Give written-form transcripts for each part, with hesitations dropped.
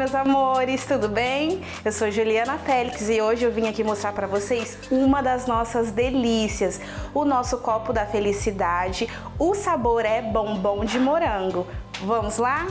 meus amores, tudo bem? Eu sou Juliana Félix e hoje eu vim aqui mostrar para vocês uma das nossas delícias, o nosso copo da felicidade. O sabor é bombom de morango. Vamos lá?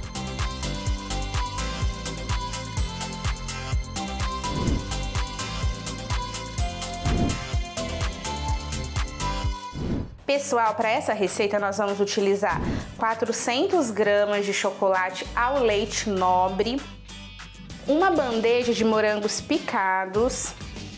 Pessoal, para essa receita nós vamos utilizar 400 gramas de chocolate ao leite nobre, uma bandeja de morangos picados,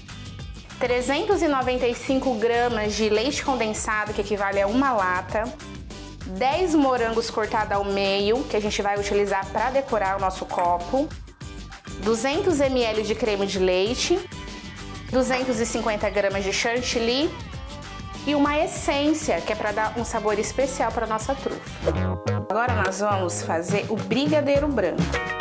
395 gramas de leite condensado, que equivale a uma lata, 10 morangos cortados ao meio, que a gente vai utilizar para decorar o nosso copo, 200 ml de creme de leite, 250 gramas de chantilly, e uma essência, que é para dar um sabor especial para nossa trufa. Agora nós vamos fazer o brigadeiro branco.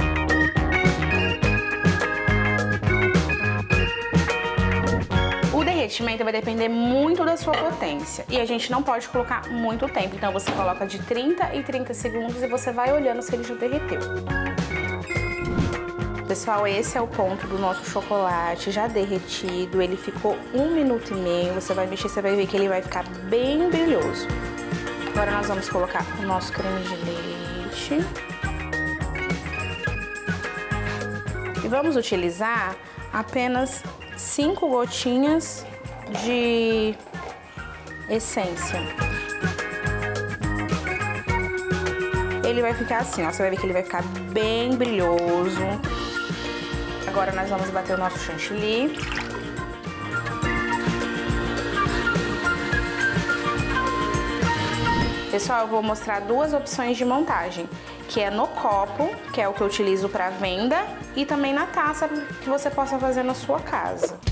O derretimento vai depender muito da sua potência e a gente não pode colocar muito tempo, então você coloca de 30 em 30 segundos e você vai olhando se ele já derreteu. Pessoal, esse é o ponto do nosso chocolate já derretido, ele ficou 1 minuto e meio, você vai mexer, você vai ver que ele vai ficar bem brilhoso. Agora nós vamos colocar o nosso creme de leite. E vamos utilizar apenas 5 gotinhas de essência. Ele vai ficar assim, ó, você vai ver que ele vai ficar bem brilhoso. Agora nós vamos bater o nosso chantilly. Pessoal, eu vou mostrar duas opções de montagem, que é no copo, que é o que eu utilizo para venda, e também na taça, que você possa fazer na sua casa.